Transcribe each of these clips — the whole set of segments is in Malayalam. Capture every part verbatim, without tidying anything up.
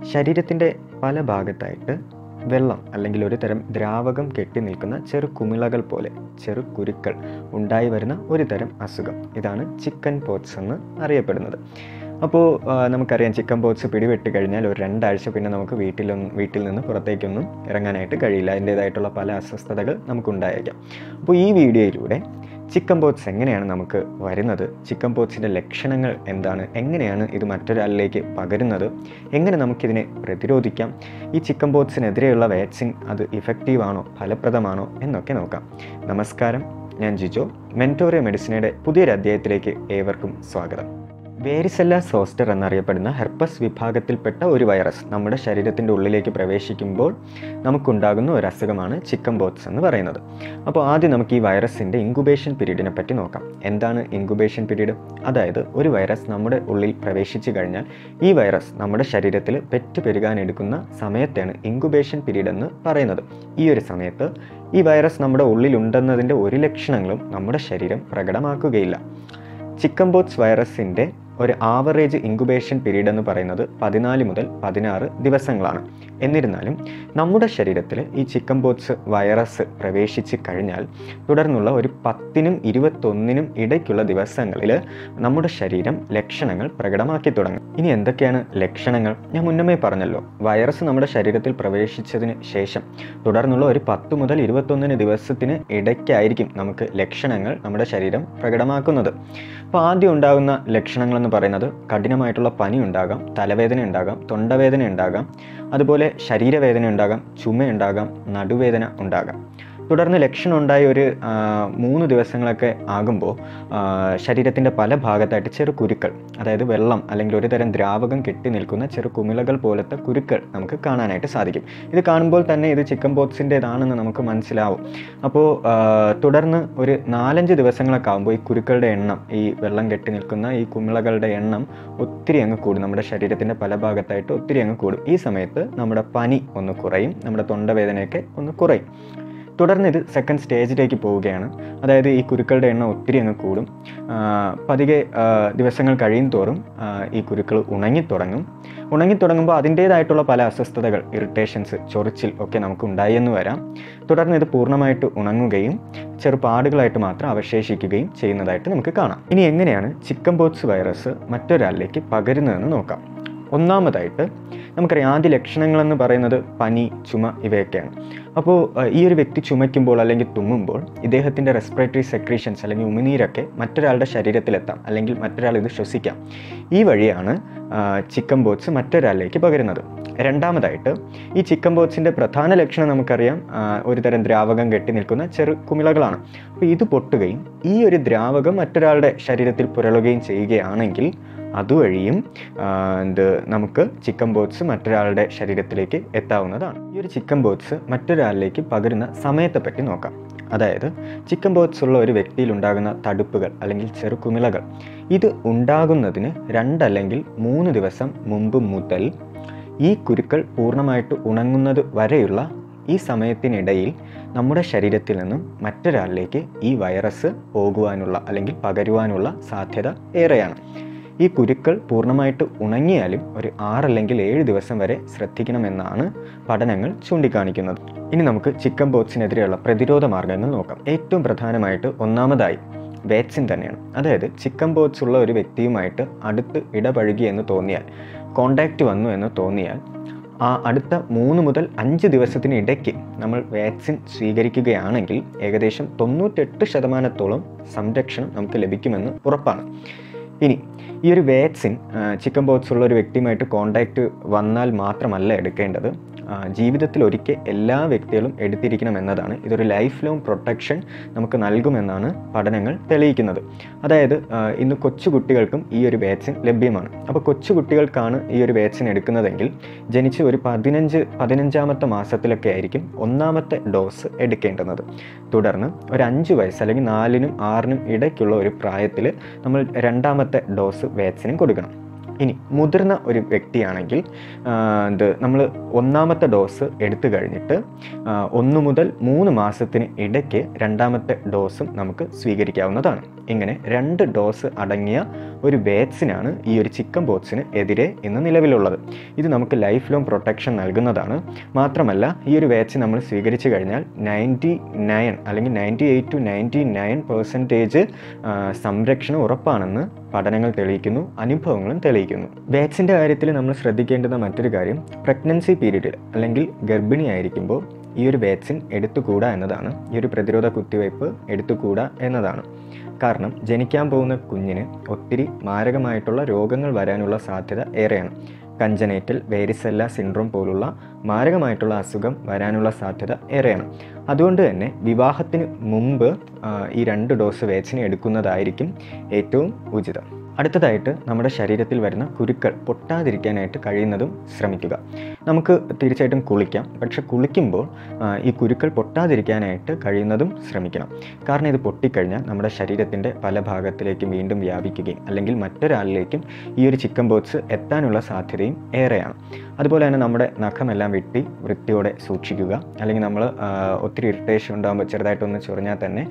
ശരീരത്തിൻ്റെ പല ഭാഗത്തായിട്ട് വെള്ളം അല്ലെങ്കിൽ ഒരു തരം ദ്രാവകം കെട്ടി നിൽക്കുന്ന ചെറു കുമിളകൾ പോലെ ചെറു കുരുക്കൾ ഉണ്ടായി വരുന്ന ഒരു തരം അസുഖം. ഇതാണ് ചിക്കൻ പോക്സ് എന്ന് അറിയപ്പെടുന്നത്. അപ്പോൾ നമുക്കറിയാം, ചിക്കൻ പോക്സ് പിടിപെട്ട് കഴിഞ്ഞാൽ ഒരു രണ്ടാഴ്ച പിന്നെ നമുക്ക് വീട്ടിലൊന്നും വീട്ടിൽ നിന്ന് പുറത്തേക്കൊന്നും ഇറങ്ങാനായിട്ട് കഴിയില്ല. അതിൻ്റേതായിട്ടുള്ള പല അസ്വസ്ഥതകൾ നമുക്കുണ്ടായേക്കാം. അപ്പോൾ ഈ വീഡിയോയിലൂടെ ചിക്കൻ പോക്സ് എങ്ങനെയാണ് നമുക്ക് വരുന്നത്, ചിക്കൻ പോക്സിൻ്റെ ലക്ഷണങ്ങൾ എന്താണ്, എങ്ങനെയാണ് ഇത് മറ്റൊരാളിലേക്ക് പകരുന്നത്, എങ്ങനെ നമുക്കിതിനെ പ്രതിരോധിക്കാം, ഈ ചിക്കൻ പോക്സിനെതിരെയുള്ള വാക്സിൻ അത് ഇഫക്റ്റീവാണോ, ഫലപ്രദമാണോ എന്നൊക്കെ നോക്കാം. നമസ്കാരം, ഞാൻ ജിജോ. മെൻറ്റോറിയ മെഡിസിനയുടെ പുതിയൊരു അധ്യായത്തിലേക്ക് ഏവർക്കും സ്വാഗതം. വേരിസെല്ല സോസ്റ്റർ എന്നറിയപ്പെടുന്ന ഹെർപ്പസ് വിഭാഗത്തിൽപ്പെട്ട ഒരു വൈറസ് നമ്മുടെ ശരീരത്തിൻ്റെ ഉള്ളിലേക്ക് പ്രവേശിക്കുമ്പോൾ നമുക്കുണ്ടാകുന്ന ഒരു അസുഖമാണ് ചിക്കൻ പോക്സ് എന്ന് പറയുന്നത്. അപ്പോൾ ആദ്യം നമുക്ക് ഈ വൈറസിൻ്റെ ഇൻക്യുബേഷൻ പീരീഡിനെ പറ്റി നോക്കാം. എന്താണ് ഇൻക്യുബേഷൻ പീരീഡ്? അതായത് ഒരു വൈറസ് നമ്മുടെ ഉള്ളിൽ പ്രവേശിച്ചു കഴിഞ്ഞാൽ ഈ വൈറസ് നമ്മുടെ ശരീരത്തിൽ പെറ്റ് പെരുകാനെടുക്കുന്ന സമയത്താണ് ഇൻക്യുബേഷൻ പീരീഡ് എന്ന് പറയുന്നത്. ഈ ഒരു സമയത്ത് ഈ വൈറസ് നമ്മുടെ ഉള്ളിലുണ്ടെന്നതിൻ്റെ ഒരു ലക്ഷണങ്ങളും നമ്മുടെ ശരീരം പ്രകടമാക്കുകയില്ല. ചിക്കൻ പോക്സ് വൈറസിൻ്റെ ഒരു ആവറേജ് ഇൻക്യുബേഷൻ പീരീഡ് എന്ന് പറയുന്നത് പതിനാല് മുതൽ പതിനാറ് ദിവസങ്ങളാണ്. എന്നിരുന്നാലും നമ്മുടെ ശരീരത്തിൽ ഈ ചിക്കൻ പോക്സ് വൈറസ് പ്രവേശിച്ച് കഴിഞ്ഞാൽ തുടർന്നുള്ള ഒരു പത്തിനും ഇരുപത്തൊന്നിനും ഇടയ്ക്കുള്ള ദിവസങ്ങളിൽ നമ്മുടെ ശരീരം ലക്ഷണങ്ങൾ പ്രകടമാക്കി തുടങ്ങും. ഇനി എന്തൊക്കെയാണ് ലക്ഷണങ്ങൾ? ഞാൻ മുന്നമേ പറഞ്ഞല്ലോ, വൈറസ് നമ്മുടെ ശരീരത്തിൽ പ്രവേശിച്ചതിന് ശേഷം തുടർന്നുള്ള ഒരു പത്ത് മുതൽ ഇരുപത്തൊന്നിന് ദിവസത്തിന് ഇടയ്ക്കായിരിക്കും നമുക്ക് ലക്ഷണങ്ങൾ നമ്മുടെ ശരീരം പ്രകടമാക്കുന്നത്. അപ്പോൾ ആദ്യം ഉണ്ടാകുന്ന ലക്ഷണങ്ങൾ എന്ന് പറയുന്നത് കഠിനമായിട്ടുള്ള പനി ഉണ്ടാകാം, തലവേദന ഉണ്ടാകാം, തൊണ്ടവേദന ഉണ്ടാകാം, അതുപോലെ ശരീരവേദന ഉണ്ടാകാം, ചുമയുണ്ടാകാം, നടുവേദന ഉണ്ടാകാം. തുടർന്ന് ലക്ഷണം ഉണ്ടായി ഒരു മൂന്ന് ദിവസങ്ങളൊക്കെ ആകുമ്പോൾ ശരീരത്തിൻ്റെ പല ഭാഗത്തായിട്ട് ചെറു കുരുക്കൾ, അതായത് വെള്ളം അല്ലെങ്കിൽ ഒരു തരം ദ്രാവകം കെട്ടി നിൽക്കുന്ന ചെറു കുമിളകൾ പോലത്തെ കുരുക്കൾ നമുക്ക് കാണാനായിട്ട് സാധിക്കും. ഇത് കാണുമ്പോൾ തന്നെ ഇത് ചിക്കൻ പോക്സിൻ്റേതാണെന്ന് നമുക്ക് മനസ്സിലാവും. അപ്പോൾ തുടർന്ന് ഒരു നാലഞ്ച് ദിവസങ്ങളൊക്കെ ആകുമ്പോൾ ഈ കുരുക്കളുടെ എണ്ണം, ഈ വെള്ളം കെട്ടി നിൽക്കുന്ന ഈ കുമിളകളുടെ എണ്ണം ഒത്തിരി അങ്ങ് കൂടും. നമ്മുടെ ശരീരത്തിൻ്റെ പല ഭാഗത്തായിട്ട് ഒത്തിരി അങ്ങ് കൂടും. ഈ സമയത്ത് നമ്മുടെ പനി ഒന്ന് കുറയും, നമ്മുടെ തൊണ്ടവേദനയൊക്കെ ഒന്ന് കുറയും. തുടർന്ന് ഇത് സെക്കൻഡ് സ്റ്റേജിലേക്ക് പോവുകയാണ്. അതായത് ഈ കുരുക്കളുടെ എണ്ണം ഒത്തിരി അങ്ങ് കൂടും. പതിയെ ദിവസങ്ങൾ കഴിയും തോറും ഈ കുരുക്കൾ ഉണങ്ങിത്തുടങ്ങും. ഉണങ്ങിത്തുടങ്ങുമ്പോൾ അതിൻ്റേതായിട്ടുള്ള പല അസ്വസ്ഥതകൾ, ഇറിറ്റേഷൻസ്, ചൊറിച്ചിൽ ഒക്കെ നമുക്ക് ഉണ്ടായി എന്ന് വരാം. തുടർന്ന് ഇത് പൂർണ്ണമായിട്ട് ഉണങ്ങുകയും ചെറുപാടുകളായിട്ട് മാത്രം അവശേഷിക്കുകയും ചെയ്യുന്നതായിട്ട് നമുക്ക് കാണാം. ഇനി എങ്ങനെയാണ് ചിക്കൻ പോക്സ് വൈറസ് മറ്റൊരാളിലേക്ക് പകരുന്നതെന്ന് നോക്കാം. ഒന്നാമതായിട്ട് നമുക്കറിയാം, ആദ്യ ലക്ഷണങ്ങളെന്ന് പറയുന്നത് പനി, ചുമ ഇവയൊക്കെയാണ്. അപ്പോൾ ഈ ഒരു വ്യക്തി ചുമയ്ക്കുമ്പോൾ അല്ലെങ്കിൽ തുമ്മുമ്പോൾ ഇദ്ദേഹത്തിൻ്റെ റെസ്പിറേറ്ററി സെക്രീഷൻസ് അല്ലെങ്കിൽ ഉമിനീരൊക്കെ മറ്റൊരാളുടെ ശരീരത്തിലെത്താം, അല്ലെങ്കിൽ മറ്റൊരാൾ ഇത് ശ്വസിക്കാം. ഈ വഴിയാണ് ചിക്കൻ പോക്സ് മറ്റൊരാളിലേക്ക് പകരുന്നത്. രണ്ടാമതായിട്ട് ഈ ചിക്കൻ പോക്സിൻ്റെ പ്രധാന ലക്ഷണം നമുക്കറിയാം, ഒരു തരം ദ്രാവകം കെട്ടി നിൽക്കുന്ന ചെറു കുമിളകളാണ്. അപ്പോൾ ഇത് പൊട്ടുകയും ഈ ഒരു ദ്രാവകം മറ്റൊരാളുടെ ശരീരത്തിൽ പുരളുകയും ചെയ്യുകയാണെങ്കിൽ അതുവഴിയും എന്ത് നമുക്ക് ചിക്കൻ പോക്സ് മറ്റൊരാളുടെ ശരീരത്തിലേക്ക് എത്താവുന്നതാണ്. ഈ ഒരു ചിക്കൻ പോക്സ് മറ്റൊരാളിലേക്ക് പകരുന്ന സമയത്തെ പറ്റി നോക്കാം. അതായത് ചിക്കൻ പോക്സ് ഉള്ള ഒരു വ്യക്തിയിൽ ഉണ്ടാകുന്ന തടുപ്പുകൾ അല്ലെങ്കിൽ ചെറുകുമിളകൾ, ഇത് ഉണ്ടാകുന്നതിന് രണ്ടല്ലെങ്കിൽ മൂന്ന് ദിവസം മുമ്പ് മുതൽ ഈ കുരുക്കൾ പൂർണ്ണമായിട്ട് ഉണങ്ങുന്നത് വരെയുള്ള ഈ സമയത്തിനിടയിൽ നമ്മുടെ ശരീരത്തിൽ നിന്നും മറ്റൊരാളിലേക്ക് ഈ വൈറസ് പോകുവാനുള്ള അല്ലെങ്കിൽ പകരുവാനുള്ള സാധ്യത ഏറെയാണ്. ഈ കുരുക്കൾ പൂർണ്ണമായിട്ട് ഉണങ്ങിയാലും ഒരു ആറല്ലെങ്കിൽ ഏഴ് ദിവസം വരെ ശ്രദ്ധിക്കണമെന്നാണ് പഠനങ്ങൾ ചൂണ്ടിക്കാണിക്കുന്നത്. ഇനി നമുക്ക് ചിക്കൻ പോക്സിനെതിരെയുള്ള പ്രതിരോധ മാർഗ്ഗങ്ങൾ നോക്കാം. ഏറ്റവും പ്രധാനമായിട്ട് ഒന്നാമതായി വാക്സിൻ തന്നെയാണ്. അതായത് ചിക്കൻ പോക്സ് ഉള്ള ഒരു വ്യക്തിയുമായിട്ട് അടുത്ത് ഇടപഴകി എന്ന് തോന്നിയാൽ, കോണ്ടാക്റ്റ് വന്നു എന്ന് തോന്നിയാൽ ആ അടുത്ത മൂന്ന് മുതൽ അഞ്ച് ദിവസത്തിന് ഇടയ്ക്ക് നമ്മൾ വാക്സിൻ സ്വീകരിക്കുകയാണെങ്കിൽ ഏകദേശം തൊണ്ണൂറ്റെട്ട് ശതമാനത്തോളം സംരക്ഷണം നമുക്ക് ലഭിക്കുമെന്ന് ഉറപ്പാണ്. ഇനി ഈ ഒരു വാക്സിൻ ചിക്കൻ പോക്സ് ഉള്ള ഒരു വ്യക്തിയുമായിട്ട് കോണ്ടാക്റ്റ് വന്നാൽ മാത്രമല്ല എടുക്കേണ്ടത്, ജീവിതത്തിൽ ഒരിക്കൽ എല്ലാ വ്യക്തികളും എടുത്തിരിക്കണം എന്നതാണ്. ഇതൊരു ലൈഫ് ലോങ് പ്രൊട്ടക്ഷൻ നമുക്ക് നൽകുമെന്നാണ് പഠനങ്ങൾ തെളിയിക്കുന്നത്. അതായത് ഇന്ന് കൊച്ചുകുട്ടികൾക്കും ഈ ഒരു വാക്സിൻ ലഭ്യമാണ്. അപ്പോൾ കൊച്ചുകുട്ടികൾക്കാണ് ഈ ഒരു വാക്സിൻ എടുക്കുന്നതെങ്കിൽ ജനിച്ച് ഒരു പതിനഞ്ച് പതിനഞ്ചാമത്തെ മാസത്തിലൊക്കെ ആയിരിക്കും ഒന്നാമത്തെ ഡോസ് എടുക്കേണ്ടുന്നത്. തുടർന്ന് ഒരു അഞ്ച് വയസ്സ് അല്ലെങ്കിൽ നാലിനും ആറിനും ഇടയ്ക്കുള്ള ഒരു പ്രായത്തിൽ നമ്മൾ രണ്ടാമത്തെ ഡോസ് വാക്സിനും കൊടുക്കണം. ഇനി മുതിർന്ന ഒരു വ്യക്തിയാണെങ്കിൽ ഇത് നമ്മൾ ഒന്നാമത്തെ ഡോസ് എടുത്തു കഴിഞ്ഞിട്ട് ഒന്ന് മുതൽ മൂന്ന് മാസത്തിന് ഇടയ്ക്ക് രണ്ടാമത്തെ ഡോസും നമുക്ക് സ്വീകരിക്കാവുന്നതാണ്. ഇങ്ങനെ രണ്ട് ഡോസ് അടങ്ങിയ ഒരു വാക്സിനാണ് ഈ ഒരു ചിക്കൻ പോക്സിന് എതിരെ ഇന്ന് നിലവിലുള്ളത്. ഇത് നമുക്ക് ലൈഫ് ലോങ് പ്രൊട്ടക്ഷൻ നൽകുന്നതാണ്. മാത്രമല്ല ഈ ഒരു വാക്സിൻ നമ്മൾ സ്വീകരിച്ചു കഴിഞ്ഞാൽ നയൻറ്റി നയൻ അല്ലെങ്കിൽ ninety eight to ninety nine percentage സംരക്ഷണം ഉറപ്പാണെന്ന് പഠനങ്ങൾ തെളിയിക്കുന്നു, അനുഭവങ്ങളും തെളിയിക്കുന്നു. വാക്സിൻ്റെ കാര്യത്തിൽ നമ്മൾ ശ്രദ്ധിക്കേണ്ടുന്ന മറ്റൊരു കാര്യം പ്രഗ്നൻസി പീരീഡിൽ അല്ലെങ്കിൽ ഗർഭിണിയായിരിക്കുമ്പോൾ ഈ ഒരു വാക്സിൻ എടുത്തുകൂടാ എന്നതാണ്. ഈ ഒരു പ്രതിരോധ കുത്തിവയ്പ്പ് എടുത്തുകൂടാ എന്നതാണ്. കാരണം ജനിക്കാൻ പോകുന്ന കുഞ്ഞിന് ഒത്തിരി മാരകമായിട്ടുള്ള രോഗങ്ങൾ വരാനുള്ള സാധ്യത ഏറെയാണ്. കഞ്ചനൈറ്റൽ വേരിസെല്ല സിൻഡ്രോം പോലുള്ള മാരകമായിട്ടുള്ള അസുഖം വരാനുള്ള സാധ്യത ഏറെയാണ്. അതുകൊണ്ട് തന്നെ വിവാഹത്തിന് മുമ്പ് ഈ രണ്ട് ഡോസ് വാക്സിൻ എടുക്കുന്നതായിരിക്കും ഏറ്റവും ഉചിതം. അടുത്തതായിട്ട് നമ്മുടെ ശരീരത്തിൽ വരുന്ന കുരുക്കൾ പൊട്ടാതിരിക്കാനായിട്ട് കഴിയുന്നതും ശ്രമിക്കുക. നമുക്ക് തീർച്ചയായിട്ടും കുളിക്കാം, പക്ഷെ കുളിക്കുമ്പോൾ ഈ കുരുക്കൾ പൊട്ടാതിരിക്കാനായിട്ട് കഴിയുന്നതും ശ്രമിക്കണം. കാരണം ഇത് പൊട്ടിക്കഴിഞ്ഞാൽ നമ്മുടെ ശരീരത്തിൻ്റെ പല ഭാഗത്തിലേക്കും വീണ്ടും വ്യാപിക്കുകയും അല്ലെങ്കിൽ മറ്റൊരാളിലേക്കും ഈ ഒരു ചിക്കൻ പോക്സ് എത്താനുള്ള സാധ്യതയും ഏറെയാണ്. അതുപോലെ തന്നെ നമ്മുടെ നഖമെല്ലാം വെട്ടി വൃത്തിയോടെ സൂക്ഷിക്കുക. അല്ലെങ്കിൽ നമ്മൾ ഒത്തിരി ഇറിറ്റേഷൻ ഉണ്ടാകുമ്പോൾ ചെറുതായിട്ടൊന്ന് ചൊറിഞ്ഞാൽ തന്നെ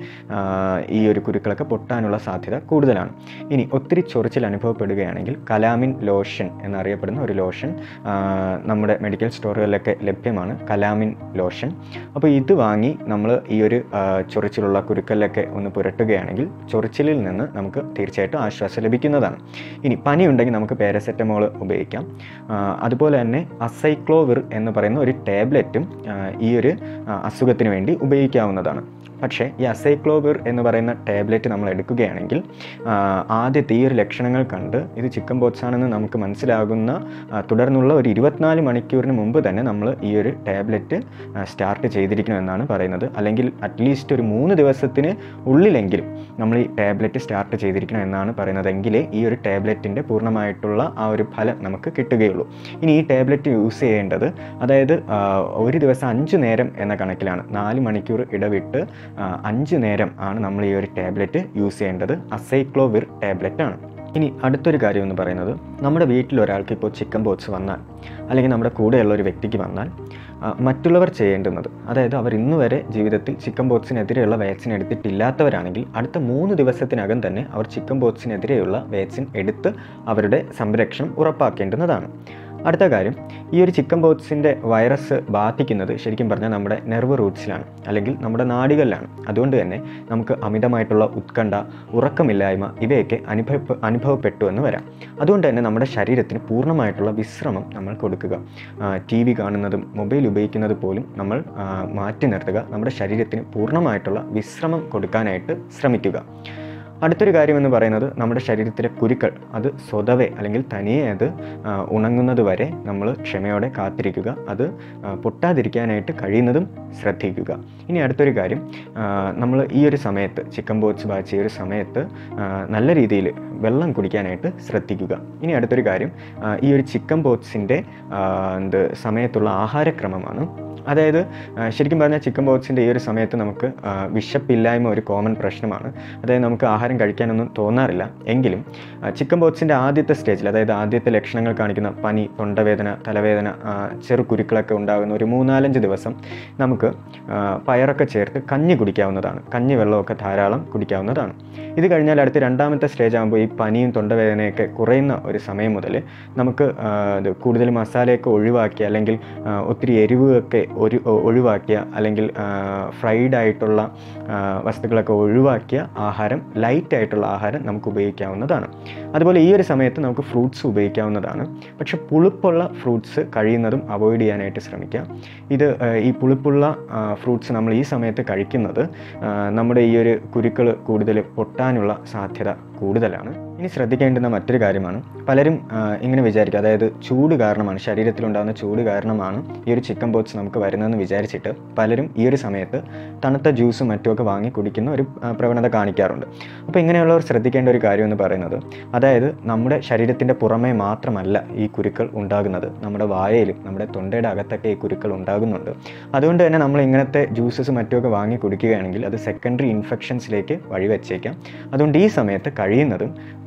ഈ ഒരു കുരുക്കളൊക്കെ പൊട്ടാനുള്ള സാധ്യത കൂടുതലാണ്. ഇനി ഒത്തിരി ചൊറിച്ചിൽ അനുഭവപ്പെടുകയാണെങ്കിൽ കലാമിൻ ലോഷൻ എന്നറിയപ്പെടുന്ന ഒരു ലോഷൻ നമ്മുടെ മെഡിക്കൽ സ്റ്റോറുകളിലൊക്കെ ലഭ്യമാണ്. Calamine lotion. അപ്പോൾ ഇത് വാങ്ങി നമ്മൾ ഈ ഒരു ചൊറിച്ചിലുള്ള കുരുക്കളിലൊക്കെ ഒന്ന് പുരട്ടുകയാണെങ്കിൽ ചൊറിച്ചിലിൽ നിന്ന് നമുക്ക് തീർച്ചയായിട്ടും ആശ്വാസം ലഭിക്കുന്നതാണ്. ഇനി പനി ഉണ്ടെങ്കിൽ നമുക്ക് പാരസെറ്റമോൾ ഉപയോഗിക്കാം. അതുപോലെ തന്നെ അസൈക്ലോവിർ എന്ന് പറയുന്ന ഒരു ടാബ്ലറ്റും ഈ ഒരു അസുഖത്തിന് വേണ്ടി ഉപയോഗിക്കാവുന്നതാണ്. പക്ഷേ ഈ അസൈക്ലോവിർ എന്ന് പറയുന്ന ടാബ്ലറ്റ് നമ്മൾ എടുക്കുകയാണെങ്കിൽ ആദ്യത്തെ ഈ ഒരു ലക്ഷണങ്ങൾ കണ്ട് ഇത് ചിക്കൻ പോക്സ് ആണെന്ന് നമുക്ക് മനസ്സിലാകുന്ന തുടർന്നുള്ള ഒരു ഇരുപത്തിനാല് മണിക്കൂറിന് മുമ്പ് തന്നെ നമ്മൾ ഈ ഒരു ടാബ്ലറ്റ് സ്റ്റാർട്ട് ചെയ്തിരിക്കണമെന്നാണ് പറയുന്നത്. അല്ലെങ്കിൽ അറ്റ്ലീസ്റ്റ് ഒരു മൂന്ന് ദിവസത്തിന് ഉള്ളിലെങ്കിലും നമ്മൾ ഈ ടാബ്ലറ്റ് സ്റ്റാർട്ട് ചെയ്തിരിക്കണം എന്നാണ് പറയുന്നത്. എങ്കിലേ ഈ ഒരു ടാബ്ലറ്റിൻ്റെ പൂർണ്ണമായിട്ടുള്ള ആ ഒരു ഫലം നമുക്ക് കിട്ടുകയുള്ളൂ. ഇനി ഈ ടാബ്ലറ്റ് യൂസ് ചെയ്യേണ്ടത് അതായത് ഒരു ദിവസം അഞ്ച് നേരം എന്ന കണക്കിലാണ്. നാല് മണിക്കൂർ ഇടവിട്ട് അഞ്ച് നേരം ആണ് നമ്മൾ ഈ ഒരു ടാബ്ലറ്റ് യൂസ് ചെയ്യേണ്ടത്. അസൈക്ലോവിർ ടാബ്ലറ്റ് ആണ്. ഇനി അടുത്തൊരു കാര്യം എന്ന് പറയുന്നത് നമ്മുടെ വീട്ടിൽ ഒരാൾക്ക് ഇപ്പോൾ ചിക്കൻ പോക്സ് വന്നാൽ അല്ലെങ്കിൽ നമ്മുടെ കൂടെയുള്ള ഒരു വ്യക്തിക്ക് വന്നാൽ മറ്റുള്ളവർ ചെയ്യേണ്ടുന്നത്, അതായത് അവർ ഇന്ന് വരെ ജീവിതത്തിൽ ചിക്കൻ പോക്സിനെതിരെയുള്ള വാക്സിൻ എടുത്തിട്ടില്ലാത്തവരാണെങ്കിൽ അടുത്ത മൂന്ന് ദിവസത്തിനകം തന്നെ അവർ ചിക്കൻ പോക്സിനെതിരെയുള്ള വാക്സിൻ എടുത്ത് അവരുടെ സംരക്ഷണം ഉറപ്പാക്കേണ്ടുന്നതാണ്. അടുത്ത കാര്യം, ഈ ഒരു ചിക്കൻ പോക്സിൻ്റെ വൈറസ് ബാധിക്കുന്നത് ശരിക്കും പറഞ്ഞാൽ നമ്മുടെ നെർവ് റൂട്ട്സിലാണ് അല്ലെങ്കിൽ നമ്മുടെ നാഡികളിലാണ്. അതുകൊണ്ട് തന്നെ നമുക്ക് അമിതമായിട്ടുള്ള ഉത്കണ്ഠ, ഉറക്കമില്ലായ്മ ഇവയൊക്കെ അനുഭവ അനുഭവപ്പെട്ടു എന്ന് വരാം. അതുകൊണ്ട് തന്നെ നമ്മുടെ ശരീരത്തിന് പൂർണ്ണമായിട്ടുള്ള വിശ്രമം നമ്മൾ കൊടുക്കുക. ടി വി കാണുന്നതും മൊബൈൽ ഉപയോഗിക്കുന്നത് പോലും നമ്മൾ മാറ്റി നിർത്തുക. നമ്മുടെ ശരീരത്തിന് പൂർണ്ണമായിട്ടുള്ള വിശ്രമം കൊടുക്കാനായിട്ട് ശ്രമിക്കുക. അടുത്തൊരു കാര്യമെന്ന് പറയുന്നത് നമ്മുടെ ശരീരത്തിലെ കുരുക്കൾ അത് സ്വതവേ അല്ലെങ്കിൽ തനിയെ അത് ഉണങ്ങുന്നത് വരെ നമ്മൾ ക്ഷമയോടെ കാത്തിരിക്കുക. അത് പൊട്ടാതിരിക്കാനായിട്ട് കഴിയുന്നതും ശ്രദ്ധിക്കുക. ഇനി അടുത്തൊരു കാര്യം, നമ്മൾ ഈ ഒരു സമയത്ത് ചിക്കൻ പോക്സ് ബാധിച്ച ഈ ഒരു സമയത്ത് നല്ല രീതിയിൽ വെള്ളം കുടിക്കാനായിട്ട് ശ്രദ്ധിക്കുക. ഇനി അടുത്തൊരു കാര്യം, ഈ ഒരു ചിക്കൻ പോക്സിൻ്റെ എന്ത് സമയത്തുള്ള ആഹാരക്രമമാണ്. അതായത് ശരിക്കും പറഞ്ഞാൽ ചിക്കൻ പോക്സിൻ്റെ ഈ ഒരു സമയത്ത് നമുക്ക് വിശപ്പില്ലായ്മ ഒരു കോമൺ പ്രശ്നമാണ്. അതായത് നമുക്ക് ആഹാരം കഴിക്കാനൊന്നും തോന്നാറില്ല. എങ്കിലും ചിക്കൻ പോക്സിൻ്റെ ആദ്യത്തെ സ്റ്റേജിൽ, അതായത് ആദ്യത്തെ ലക്ഷണങ്ങൾ കാണിക്കുന്ന പനി, തൊണ്ടവേദന, തലവേദന, ചെറു കുരുക്കളൊക്കെ ഉണ്ടാകുന്ന ഒരു മൂന്നാലഞ്ച് ദിവസം നമുക്ക് പയറൊക്കെ ചേർത്ത് കഞ്ഞി കുടിക്കാവുന്നതാണ്. കഞ്ഞി വെള്ളമൊക്കെ ധാരാളം കുടിക്കാവുന്നതാണ്. ഇത് കഴിഞ്ഞാൽ അടുത്ത രണ്ടാമത്തെ സ്റ്റേജ് ആകുമ്പോൾ ഈ പനിയും തൊണ്ടവേദനയൊക്കെ കുറയുന്ന ഒരു സമയം മുതൽ നമുക്ക് ഇത് കൂടുതൽ മസാലയൊക്കെ ഒഴിവാക്കി അല്ലെങ്കിൽ ഒത്തിരി എരിവൊക്കെ ഒരു ഒഴിവാക്കിയ അല്ലെങ്കിൽ ഫ്രൈഡ് ആയിട്ടുള്ള വസ്തുക്കളൊക്കെ ഒഴിവാക്കിയ ആഹാരം, ലൈറ്റ് ആയിട്ടുള്ള ആഹാരം നമുക്ക് ഉപയോഗിക്കാവുന്നതാണ്. അതുപോലെ ഈ ഒരു സമയത്ത് നമുക്ക് ഫ്രൂട്ട്സ് ഉപയോഗിക്കാവുന്നതാണ്. പക്ഷെ പുളിപ്പുള്ള ഫ്രൂട്ട്സ് കഴിയുന്നതും അവോയ്ഡ് ചെയ്യാനായിട്ട് ശ്രമിക്കുക. ഇത് ഈ പുളിപ്പുള്ള ഫ്രൂട്ട്സ് നമ്മൾ ഈ സമയത്ത് കഴിക്കുന്നത് നമ്മുടെ ഈ ഒരു കുരുക്കൾ കൂടുതൽ പൊട്ടാനുള്ള സാധ്യത കൂടുതലാണ്. ഇനി ശ്രദ്ധിക്കേണ്ടുന്ന മറ്റൊരു കാര്യമാണ്, പലരും ഇങ്ങനെ വിചാരിക്കുക, അതായത് ചൂട് കാരണമാണ്, ശരീരത്തിലുണ്ടാകുന്ന ചൂട് കാരണമാണ് ഈ ഒരു ചിക്കൻ പോക്സ് നമുക്ക് വരുന്നതെന്ന് വിചാരിച്ചിട്ട് പലരും ഈ ഒരു സമയത്ത് തണുത്ത ജ്യൂസും മറ്റുമൊക്കെ വാങ്ങി കുടിക്കുന്ന ഒരു പ്രവണത കാണിക്കാറുണ്ട്. അപ്പോൾ ഇങ്ങനെയുള്ളവർ ശ്രദ്ധിക്കേണ്ട ഒരു കാര്യം എന്ന് പറയുന്നത്, അതായത് നമ്മുടെ ശരീരത്തിൻ്റെ പുറമേ മാത്രമല്ല ഈ കുരുക്കൾ ഉണ്ടാകുന്നത്, നമ്മുടെ വായയിലും നമ്മുടെ തൊണ്ടയുടെ അകത്തൊക്കെ ഈ കുരുക്കൾ ഉണ്ടാകുന്നുണ്ട്. അതുകൊണ്ട് തന്നെ നമ്മൾ ഇങ്ങനത്തെ ജ്യൂസസ് മറ്റുമൊക്കെ വാങ്ങി കുടിക്കുകയാണെങ്കിൽ അത് സെക്കൻഡറി ഇൻഫെക്ഷൻസിലേക്ക് വഴിവെച്ചേക്കാം. അതുകൊണ്ട് ഈ സമയത്ത് കഴിയുന്നതും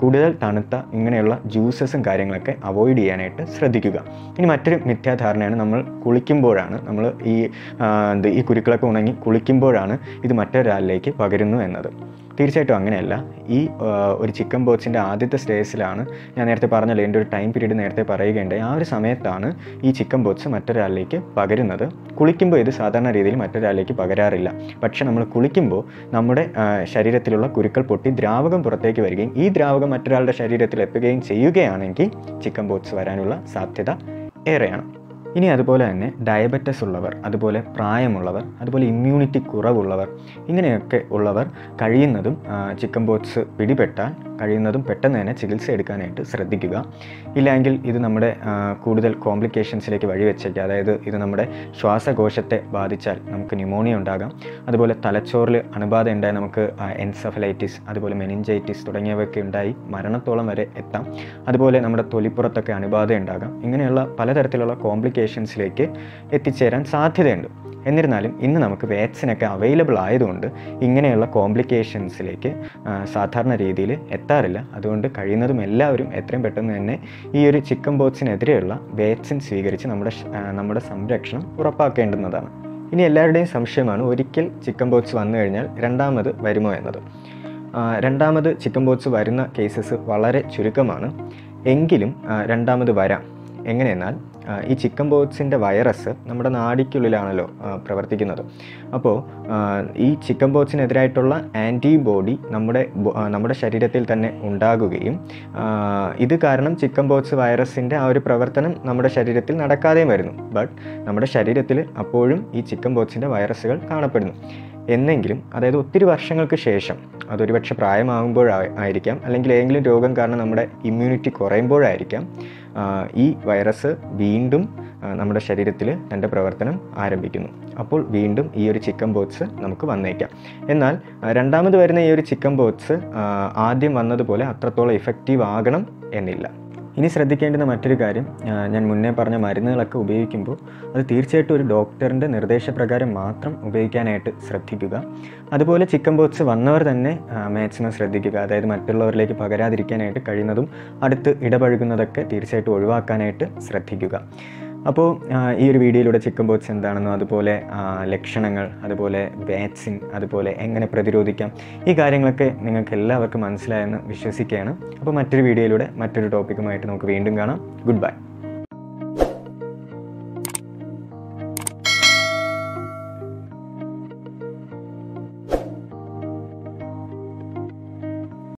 കൂടുതൽ തണുത്ത ഇങ്ങനെയുള്ള ജ്യൂസസും കാര്യങ്ങളൊക്കെ അവോയ്ഡ് ചെയ്യാനായിട്ട് ശ്രദ്ധിക്കുക. ഇനി മറ്റൊരു മിഥ്യാധാരണയാണ് നമ്മൾ കുളിക്കുമ്പോഴാണ് നമ്മൾ ഈ എന്ത് ഈ കുരുക്കളൊക്കെ ഉണങ്ങി കുളിക്കുമ്പോഴാണ് ഇത് മറ്റൊരാളിലേക്ക് പകരുന്നു എന്നത്. തീർച്ചയായിട്ടും അങ്ങനെയല്ല. ഈ ഒരു ചിക്കൻ പോക്സിൻ്റെ ആദ്യത്തെ സ്റ്റേജിലാണ് ഞാൻ നേരത്തെ പറഞ്ഞല്ലോ, എൻ്റെ ഒരു ടൈം പീരീഡ് നേരത്തെ പറയുകയുണ്ടായി. ആ ഒരു സമയത്താണ് ഈ ചിക്കൻ പോക്സ് മറ്റൊരാളിലേക്ക് പകരുന്നത്. കുളിക്കുമ്പോൾ ഇത് സാധാരണ രീതിയിൽ മറ്റൊരാളിലേക്ക് പകരാറില്ല. പക്ഷെ നമ്മൾ കുളിക്കുമ്പോൾ നമ്മുടെ ശരീരത്തിലുള്ള കുരുക്കൾ പൊട്ടി ദ്രാവകം പുറത്തേക്ക് വരികയും ഈ ദ്രാവകം മറ്റൊരാളുടെ ശരീരത്തിൽ എത്തുകയും ചെയ്യുകയാണെങ്കിൽ ചിക്കൻ പോക്സ് വരാനുള്ള സാധ്യത ഏറെയാണ്. ഇനി അതുപോലെ തന്നെ ഡയബറ്റസ് ഉള്ളവർ, അതുപോലെ പ്രായമുള്ളവർ, അതുപോലെ ഇമ്മ്യൂണിറ്റി കുറവുള്ളവർ, ഇങ്ങനെയൊക്കെ ഉള്ളവർ കഴിയുന്നതും ചിക്കൻ പോക്സ് പിടിപെട്ടാൽ കഴിയുന്നതും പെട്ടെന്ന് തന്നെ ചികിത്സ എടുക്കാനായിട്ട് ശ്രദ്ധിക്കുക. ഇല്ലെങ്കിൽ ഇത് നമ്മുടെ കൂടുതൽ കോംപ്ലിക്കേഷൻസിലേക്ക് വഴിവെച്ചേക്കാം. അതായത് ഇത് നമ്മുടെ ശ്വാസകോശത്തെ ബാധിച്ചാൽ നമുക്ക് ന്യൂമോണിയ ഉണ്ടാകാം. അതുപോലെ തലച്ചോറിൽ അണുബാധ ഉണ്ടായി നമുക്ക് എൻസെഫലൈറ്റിസ്, അതുപോലെ മെനിഞ്ചൈറ്റിസ് തുടങ്ങിയവയൊക്കെ ഉണ്ടായി മരണത്തോളം വരെ എത്താം. അതുപോലെ നമ്മുടെ തൊലിപ്പുറത്തൊക്കെ അണുബാധ ഉണ്ടാകാം. ഇങ്ങനെയുള്ള പലതരത്തിലുള്ള കോംപ്ലിക്കേഷൻസിലേക്ക് എത്തിച്ചേരാൻ സാധ്യതയുണ്ട്. എന്നിരുന്നാലും ഇന്ന് നമുക്ക് വാക്സിനൊക്കെ അവൈലബിൾ ആയതുകൊണ്ട് ഇങ്ങനെയുള്ള കോംപ്ലിക്കേഷൻസിലേക്ക് സാധാരണ രീതിയിൽ എത്താറില്ല. അതുകൊണ്ട് കഴിയുന്നതും എല്ലാവരും എത്രയും പെട്ടെന്ന് തന്നെ ഈ ഒരു ചിക്കൻ പോക്സിനെതിരെയുള്ള വാക്സിൻ സ്വീകരിച്ച് നമ്മുടെ നമ്മുടെ സംരക്ഷണം ഉറപ്പാക്കേണ്ടുന്നതാണ്. ഇനി എല്ലാവരുടെയും സംശയമാണ്, ഒരിക്കൽ ചിക്കൻ പോക്സ് വന്നു കഴിഞ്ഞാൽ രണ്ടാമത് വരുമോ എന്നത്. രണ്ടാമത് ചിക്കൻ പോക്സ് വരുന്ന കേസസ് വളരെ ചുരുക്കമാണ്. എങ്കിലും രണ്ടാമത് വരാം. എങ്ങനെയെന്നാൽ ഈ ചിക്കൻ പോക്സിൻ്റെ വൈറസ് നമ്മുടെ നാഡിക്കുള്ളിലാണല്ലോ പ്രവർത്തിക്കുന്നത്. അപ്പോൾ ഈ ചിക്കൻ പോക്സിനെതിരായിട്ടുള്ള ആൻറ്റിബോഡി നമ്മുടെ നമ്മുടെ ശരീരത്തിൽ തന്നെ ഉണ്ടാകുകയും ഇത് കാരണം ചിക്കൻ പോക്സ് വൈറസിൻ്റെ ആ ഒരു പ്രവർത്തനം നമ്മുടെ ശരീരത്തിൽ നടക്കാതെയും വരുന്നു. ബട്ട് നമ്മുടെ ശരീരത്തിൽ അപ്പോഴും ഈ ചിക്കൻ പോക്സിൻ്റെ വൈറസുകൾ കാണപ്പെടുന്നു. എന്നെങ്കിലും അതായത് ഒത്തിരി വർഷങ്ങൾക്ക് ശേഷം, അതൊരുപക്ഷെ പ്രായമാകുമ്പോഴായിരിക്കാം, അല്ലെങ്കിൽ ഏതെങ്കിലും രോഗം കാരണം നമ്മുടെ ഇമ്മ്യൂണിറ്റി കുറയുമ്പോഴായിരിക്കാം ഈ വൈറസ് വീണ്ടും നമ്മുടെ ശരീരത്തിൽ തൻ്റെ പ്രവർത്തനം ആരംഭിക്കുന്നു. അപ്പോൾ വീണ്ടും ഈ ഒരു ചിക്കൻ പോക്സ് നമുക്ക് വന്നേക്കാം. എന്നാൽ രണ്ടാമത് വരുന്ന ഈ ഒരു ചിക്കൻ പോക്സ് ആദ്യം വന്നതുപോലെ അത്രത്തോളം ഇഫക്റ്റീവ് ആകണം എന്നില്ല. ഇനി ശ്രദ്ധിക്കേണ്ടുന്ന മറ്റൊരു കാര്യം, ഞാൻ മുന്നേ പറഞ്ഞ മരുന്നുകളൊക്കെ ഉപയോഗിക്കുമ്പോൾ അത് തീർച്ചയായിട്ടും ഒരു ഡോക്ടറിൻ്റെ നിർദ്ദേശപ്രകാരം മാത്രം ഉപയോഗിക്കാനായിട്ട് ശ്രദ്ധിക്കുക. അതുപോലെ ചിക്കൻ പോക്സ് വന്നവർ തന്നെ മാക്സിമം ശ്രദ്ധിക്കുക. അതായത് മറ്റുള്ളവരിലേക്ക് പകരാതിരിക്കാനായിട്ട് കഴിയുന്നതും അടുത്ത് ഇടപഴകുന്നതൊക്കെ തീർച്ചയായിട്ടും ഒഴിവാക്കാനായിട്ട് ശ്രദ്ധിക്കുക. അപ്പോൾ ഈ ഒരു വീഡിയോയിലൂടെ ചിക്കൻ പോക്സ് എന്താണെന്നോ, അതുപോലെ ലക്ഷണങ്ങൾ, അതുപോലെ വാക്സിൻ, അതുപോലെ എങ്ങനെ പ്രതിരോധിക്കാം, ഈ കാര്യങ്ങളൊക്കെ നിങ്ങൾക്ക് എല്ലാവർക്കും മനസ്സിലായെന്ന് വിശ്വസിക്കുകയാണ്. അപ്പോൾ മറ്റൊരു വീഡിയോയിലൂടെ മറ്റൊരു ടോപ്പിക്കുമായിട്ട് നമുക്ക് വീണ്ടും കാണാം. Good by.